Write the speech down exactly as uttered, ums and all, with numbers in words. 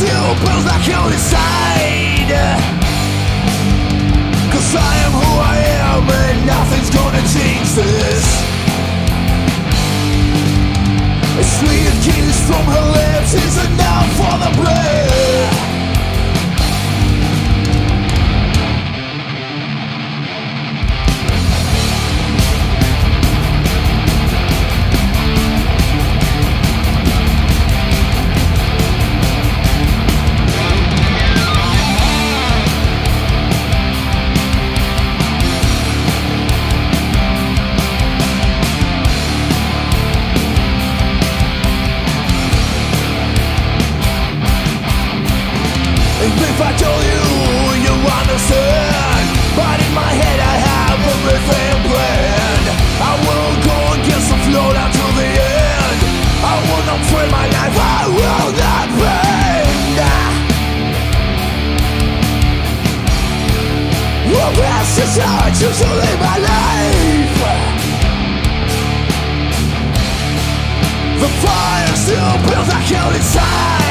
still burns like hell inside. Cause I am who I am and nothing's gonna change this. A sweet kiss from her lips is enough for the blood. If I told you, you understand. But in my head I have everything planned. I will go against the flow down to the end. I will not trade my life, I will not bend. Well, this is how I choose to live my life. The fire still burns like hell inside.